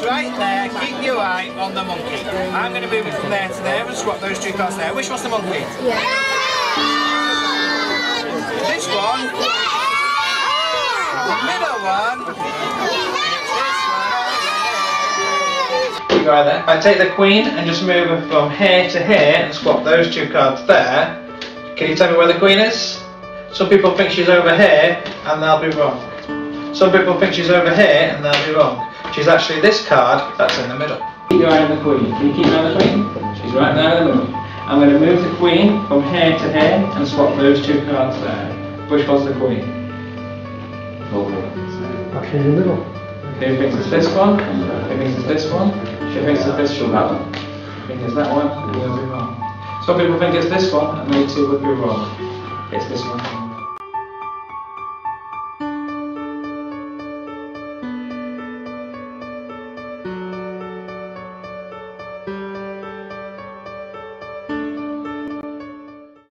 right there. Keep your eye on the monkey. I'm going to move it from there to there and swap those two cards there. Which one's the monkey? Yeah. This one? The middle one? This one. Right there. I take the queen and just move her from here to here and swap those two cards there. Can you tell me where the queen is? Some people think she's over here and they'll be wrong. Some people think she's over here and they'll be wrong. She's actually this card that's in the middle. Keep your eye on the queen. Can you keep your eye on the queen? She's right there in the middle. I'm going to move the queen from here to here and swap those two cards there. Which one's the queen? Okay, in the middle. Who thinks it's this one? Who thinks it's this one? She thinks it's this one. Who thinks it's that one? You'll be wrong. Some people think it's this one and they too would be wrong. It's this one.